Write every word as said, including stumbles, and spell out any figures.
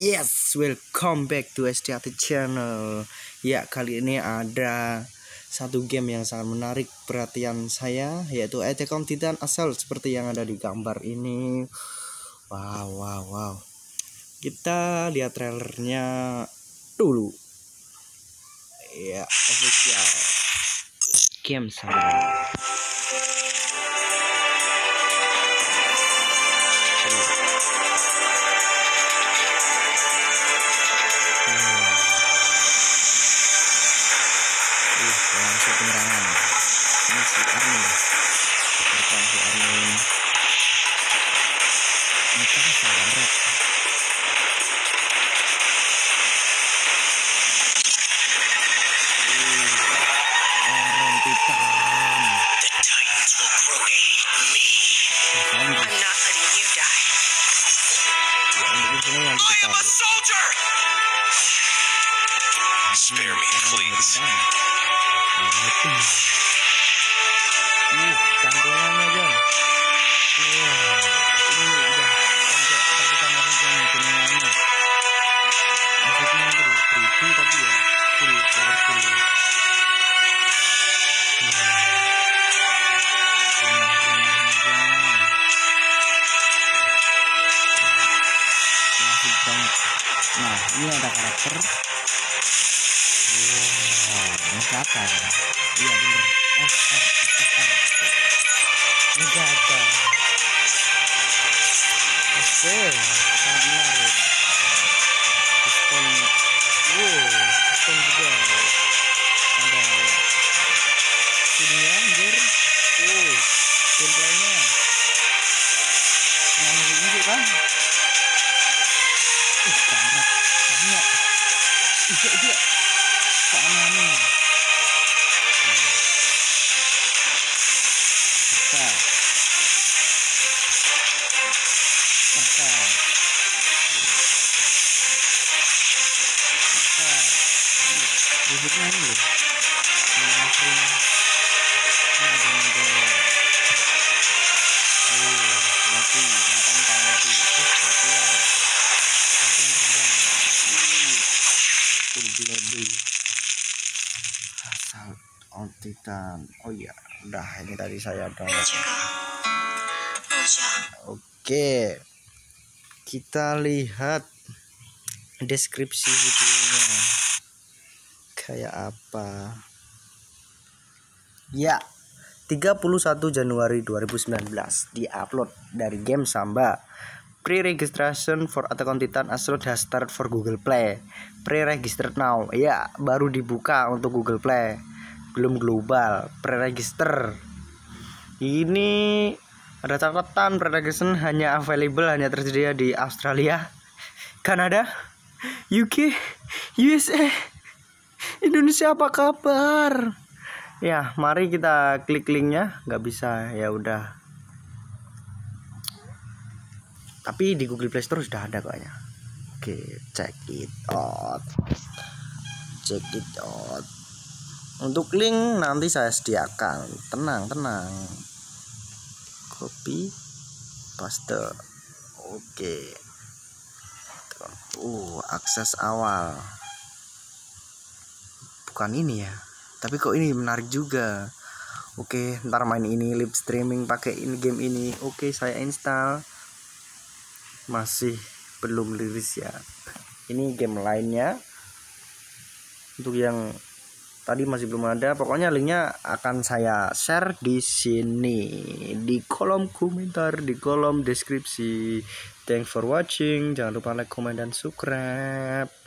Yes, welcome back to S D A T Channel. Ya, kali ini ada satu game yang sangat menarik perhatian saya, yaitu Attack on Titan Assault seperti yang ada di gambar ini. Wow, wow, wow. Kita lihat trailernya dulu. Ya, official game sama. Langsung penyerangan. Ini si Armin. Berkali si Armin. Ini kan salah berat. Orang Titan. The Titans will grow to hate me. I'm not letting you die. I am a soldier. Spare me, please. Ih, tampilannya John. Wow, ini udah sampai ketakutan orang yang jenengannya. Maksudnya itu pribadi tapi ya full powerful. Asik banget. Nah, ini ada karakter. Wow, ini siapa ya? Iya bener. S R S R. Ini siapa? Oke, sangat menarik. Sistem, wow, sistem juga. Ada sininya, anjir. Wow, gameplaynya. Nah, musik-musik kan? Ih, karet. Kayaknya. Iya, iya. Aneh-aneh. Kita. Kita. Kita. Musiknya ini loh. Langsung. Ini ada model. Oh, lati. Matang tangan lati. Terus latihan. Latihan terbang. Lebih-lebih. Assault on Titan. Oh iya, udah ini tadi saya download. Oke, kita lihat deskripsi videonya kayak apa. Ya, tiga puluh satu Januari dua ribu sembilan belas diupload dari Game Samba. Pre-registration for Attack on Titan Assault has start for Google Play. Pre-register now. Ya, baru dibuka untuk Google Play. Belum global. Pre-register. Ini ada catatan pre-registration hanya available hanya tersedia di Australia, Kanada, U K, U S A, Indonesia. Apa kabar? Ya, mari kita klik linknya. Nggak bisa, ya udah. Tapi di Google Play Store sudah ada kayaknya. Oke, check it out. Check it out. Untuk link nanti saya sediakan. Tenang, tenang. Copy, paste. Oke. Uh, akses awal. Bukan ini ya. Tapi kok ini menarik juga. Oke, ntar main ini live streaming pakai ini game ini. Oke, saya install. Masih belum rilis ya. Ini game lainnya. Untuk yang tadi masih belum ada, pokoknya linknya akan saya share di sini di kolom komentar, di kolom deskripsi. Thanks for watching. Jangan lupa like, comment, dan subscribe.